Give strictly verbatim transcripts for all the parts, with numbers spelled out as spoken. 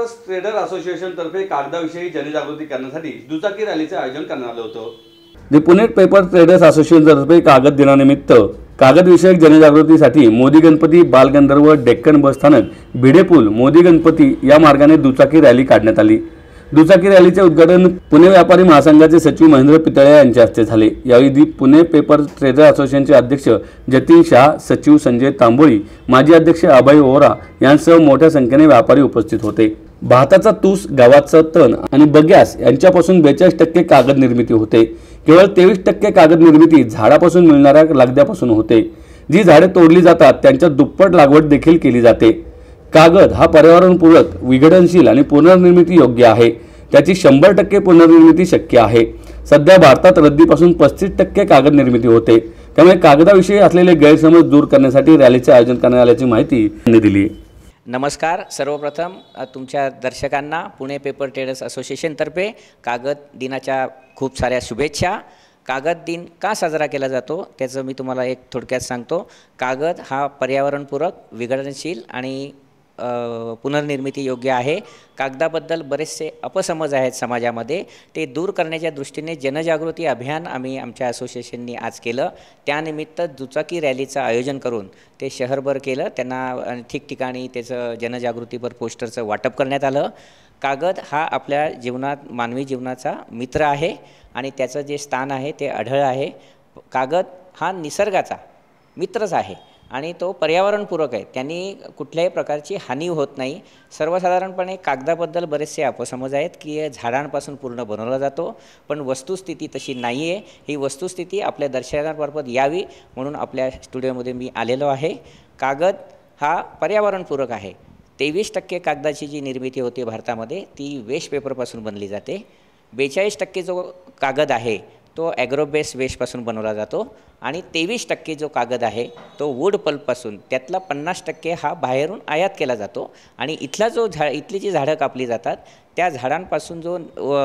Papers trader association तर्फे कागदाविषयी जनजागृती करण्यासाठी दुचाकी रॅलीचे आयोजन करण्यात आले होते। The Pune paper traders association तर्फे कागद दिनानिमित्त कागद विषयक जनजागृतीसाठी मोदी गणपती, बालगंधर्व, डेक्कन बस स्थानक, भिडे पूल, मोदी गणपती या मार्गाने दुचाकी रॅली काढण्यात आली। दुचाकी रॅलीचे उद्घाटन पुणे व्यापारी महासंघाचे सचिव महेंद्र पितळे यांच्या हस्ते झाले। यावेळी पुणे पेपर ट्रेडर असोसिएशनचे अध्यक्ष जतीन शाह, सचिव संजय तांबोळी, माजी अध्यक्ष अभय ओरा यांसह मोठ्या संख्येने व्यापारी उपस्थित होते। भाताचा तूस, गव्हाचा तण आणि बग्यास यांच्यापासून बेचाळीस टक्के कागद निर्मिती होते। केवळ तेवीस टक्के कागद निर्मिती झाडापासून मिळणाऱ्या लगद्यापासून होते। जी झाडे तोडली जातात त्यांच्या दुप्पट लागवड देखील केली जाते। कागद हा पर्यावरणपूरक, विघटनशील आणि पुनर्निर्मिती योग्य आहे। त्याची शंभर टक्के पुनर्निर्मिती शक्य आहे। सध्या भारतात रद्दीपासून पस्तीस टक्के कागद निर्मिती होते। त्यामुळे कागदाविषयी असलेले गैरसमज दूर करण्यासाठी रॅलीचे आयोजन करण्यात आल्याची माहिती त्यांनी दिली। नमस्कार, सर्वप्रथम तुमच्या दर्शकांना पुणे पेपर ट्रेडर्स असोसिएशनतर्फे कागद दिनाच्या खूप साऱ्या शुभेच्छा। कागद दिन का साजरा केला जातो त्याचं मी तुम्हाला एक थोडक्यात सांगतो। कागद हा पर्यावरणपूरक, विघटनशील आणि पुनर्निर्मिती योग्य आहे। कागदाबद्दल बरेचसे अपसमज आहेत समाजामध्ये, ते दूर करण्याच्या दृष्टीने जनजागृती अभियान आम्ही आमच्या असोसिएशननी आज केलं। त्यानिमित्त दुचाकी रॅलीचं आयोजन करून ते शहरभर केलं। त्यांना ठिकठिकाणी त्याचं जनजागृतीपर पोस्टरचं वाटप करण्यात आलं। कागद हा आपल्या जीवनात, मानवी जीवनाचा मित्र आहे आणि त्याचं जे स्थान आहे ते अढळ आहे। कागद हा निसर्गाचा मित्रच आहे आणि तो पर्यावरणपूरक आहे। त्यांनी कुठल्याही प्रकारची हानी होत नाही। सर्वसाधारणपणे कागदाबद्दल बरेचसे अपसमज आहेत की झाडांपासून पूर्ण बनवला जातो, पण वस्तुस्थिती तशी नाही आहे। ही वस्तुस्थिती आपल्या दर्शकांमार्फत यावी म्हणून आपल्या स्टुडिओमध्ये मी आलेलो आहे। कागद हा पर्यावरणपूरक आहे। तेवीस टक्के कागदाची जी निर्मिती होते भारतामध्ये ती वेस्ट पेपरपासून बनली जाते। बेचाळीस टक्के जो कागद आहे तो ॲग्रोबेस वेस्टपासून बनवला जातो आणि तेवीस टक्के जो कागद आहे तो वूड पल्पपासून, त्यातला पन्नास टक्के हा बाहेरून आयात केला जातो आणि इथला जो झा इथली जी झाडं कापली जातात त्या झाडांपासून जो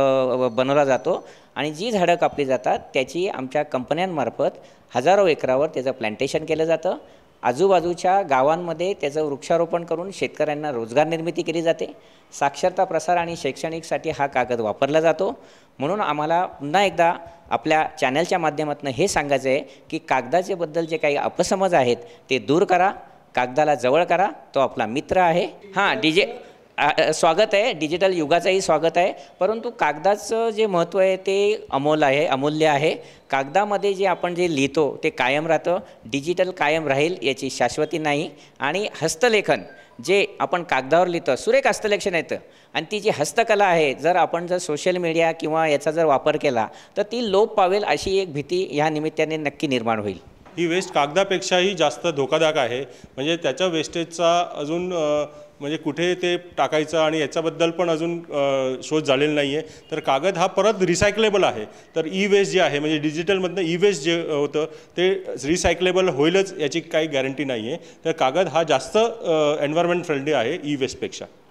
बनवला जातो आणि जी झाडं कापली जातात त्याची आमच्या कंपन्यांमार्फत हजारो एकरावर त्याचं प्लांटेशन केलं जातं। आजूबाजूच्या गावांमध्ये त्याचं वृक्षारोपण करून शेतकऱ्यांना रोजगार निर्मिती केली जाते। साक्षरता प्रसार आणि शैक्षणिकसाठी हा कागद वापरला जातो। म्हणून आम्हाला पुन्हा एकदा आपल्या चॅनलच्या माध्यमातून हे सांगायचं आहे की कागदाचे बद्दल जे काही अपसमज आहेत ते दूर करा, कागदाला जवळ करा, तो आपला मित्र आहे। हां, डीजे स्वागत आहे, डिजिटल युगाचंही स्वागत आहे, परंतु कागदाचं जे महत्त्व आहे ते अमोल आहे, अमूल्य आहे। कागदामध्ये जे आपण जे लिहितो ते कायम राहतं, डिजिटल कायम राहील याची शाश्वती नाही। आणि हस्तलेखन जे आपण कागदावर लिहितो, सुरेख हस्तलेखन येतं आणि ती जी हस्तकला आहे, जर आपण जर सोशल मीडिया किंवा याचा जर वापर केला तर ती लोप पावेल अशी एक भीती ह्या निमित्ताने नक्की निर्माण होईल। ही वेस्ट कागदापेक्षाही जास्त धोकादायक आहे। म्हणजे त्याच्या वेस्टेजचा अजून म्हणजे कुठे ते टाकायचं आणि याच्याबद्दल पण अजून शोध झालेला नाही आहे। तर कागद हा परत रिसायकलेबल आहे। तर ई वेस्ट जे आहे म्हणजे डिजिटलमधनं ई वेस्ट जे होतं ते रिसायकलेबल होईलच याची काही गॅरंटी नाही आहे। तर कागद हा जास्त एन्व्हायरमेंट फ्रेंडली आहे ई वेस्टपेक्षा।